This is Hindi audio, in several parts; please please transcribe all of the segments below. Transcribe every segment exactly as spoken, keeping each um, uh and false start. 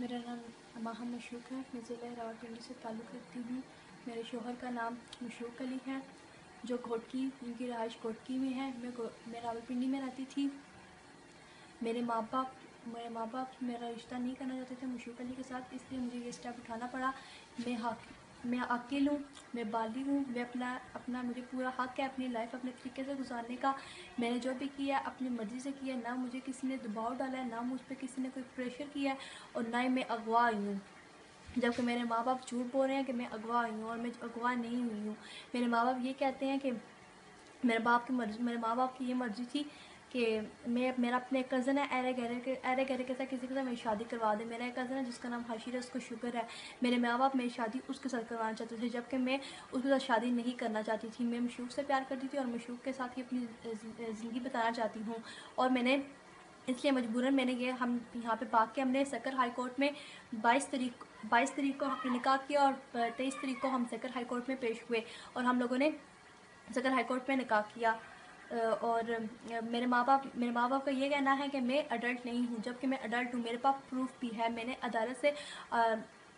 मेरा नाम माह मशूक है। मैं ज़िला रावलपिंडी से ताल्लुक़ रखती हूँ। मेरे शोहर का नाम मशूक अली है, जो घोटकी, उनकी रहाइश घोटकी में है। मैं मैं रावलपिंडी में रहती थी। मेरे माँ बाप मेरे माँ बाप मेरा रिश्ता नहीं करना चाहते थे मशूक अली के साथ, इसलिए मुझे ये स्टेप उठाना पड़ा। मैं हक मैं अकेल हूँ, मैं बालिग हूँ, मैं अपना अपना मुझे पूरा हक है अपनी लाइफ अपने तरीके से गुजारने का। मैंने जो भी किया अपनी मर्ज़ी से किया, ना मुझे किसी ने दबाव डाला है, ना मुझ पर किसी ने कोई प्रेशर किया है, और ना ही मैं अगवा आई हूँ। जबकि मेरे माँ बाप झूठ बोल रहे हैं कि मैं अगवा आई हूँ, और मैं अगवा नहीं हुई हूँ। मेरे माँ बाप ये कहते हैं कि मेरे बाप की मर्जी मेरे माँ बाप की ये मर्ज़ी थी कि मैं मेरा अपने कज़न है अरे गहरे के अरे गहरे के साथ किसी के साथ मेरी शादी करवा दे। मेरा एक कज़न है जिसका नाम हाशिर है, उसको शुगर है। मेरे माँ बाप मेरी शादी उसके साथ करवाना चाहते थे, जबकि मैं उसके साथ शादी नहीं करना चाहती थी। मैं मशूक से प्यार करती थी और मशूक के साथ ही अपनी ज़िंदगी बताना चाहती हूँ। और मैंने इसलिए मजबूरन मैंने ये हम यहाँ पे भाग के हमने सकर हाई कोर्ट में बाईस तारीख बाईस तारीख को हमने निकाह किया, और तेईस तारीख को हम सकर हाई कोर्ट में पेश हुए, और हम लोगों ने सकर हाई कोर्ट में निकाह किया। और मेरे माँ बाप मेरे माँ बाप का ये कहना है कि मैं अडल्ट नहीं हूँ, जबकि मैं अडल्ट हूँ। मेरे पास प्रूफ भी है। मैंने अदालत से आ,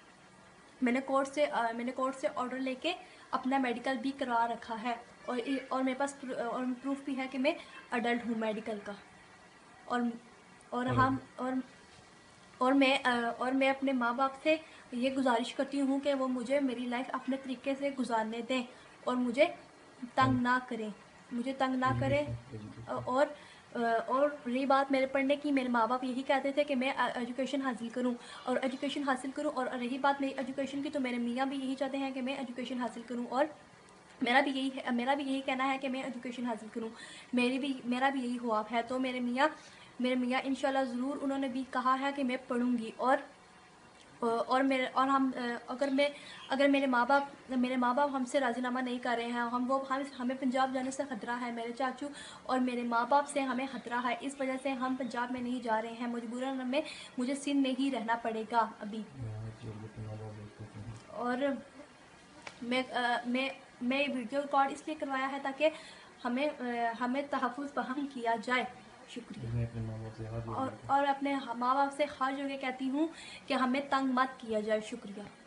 मैंने कोर्ट से आ, मैंने कोर्ट से ऑर्डर लेके अपना मेडिकल भी करवा रखा है, और और मेरे पास और प्रूफ भी है कि मैं अडल्ट हूँ मेडिकल का। और और हम और और मैं और मैं अपने माँ बाप से ये गुजारिश करती हूँ कि वो मुझे मेरी लाइफ अपने तरीके से गुजारने दें, और मुझे तंग ना करें मुझे तंग ना करें और और रही बात मेरे पढ़ने की, मेरे माँ बाप यही कहते थे कि मैं एजुकेशन हासिल करूं और एजुकेशन हासिल करूं और रही बात मेरी एजुकेशन की, तो मेरे मियाँ भी यही चाहते हैं कि मैं एजुकेशन हासिल करूं, और मेरा भी यही है मेरा भी यही कहना है कि मैं एजुकेशन हासिल करूं। मेरी भी मेरा भी यही ख्वाब है। तो मेरे मियाँ मेरे मियाँ इंशाल्लाह ज़रूर, उन्होंने भी कहा है कि मैं पढ़ूंगी, और और मेरे और हम अगर मैं अगर मेरे माँ बाप मेरे माँ बाप हमसे राज़ीनामा नहीं कर रहे हैं, हम वो हम हमें पंजाब जाने से खतरा है। मेरे चाचू और मेरे माँ बाप से हमें खतरा है, इस वजह से हम पंजाब में नहीं जा रहे हैं। मजबूरन हमें मुझे सिंध में ही रहना पड़ेगा अभी। और मैं मैं मैं वीडियो रिकॉर्ड इसलिए करवाया है ताकि हमें हमें तहफ़्फ़ुज़ फराहम किया जाए। शुक्रिया। मैं अपने माँ बाप से हाथ जोड़ और और अपने माँ बाप से हाथ जोड़ के कहती हूँ कि हमें तंग मत किया जाए। शुक्रिया।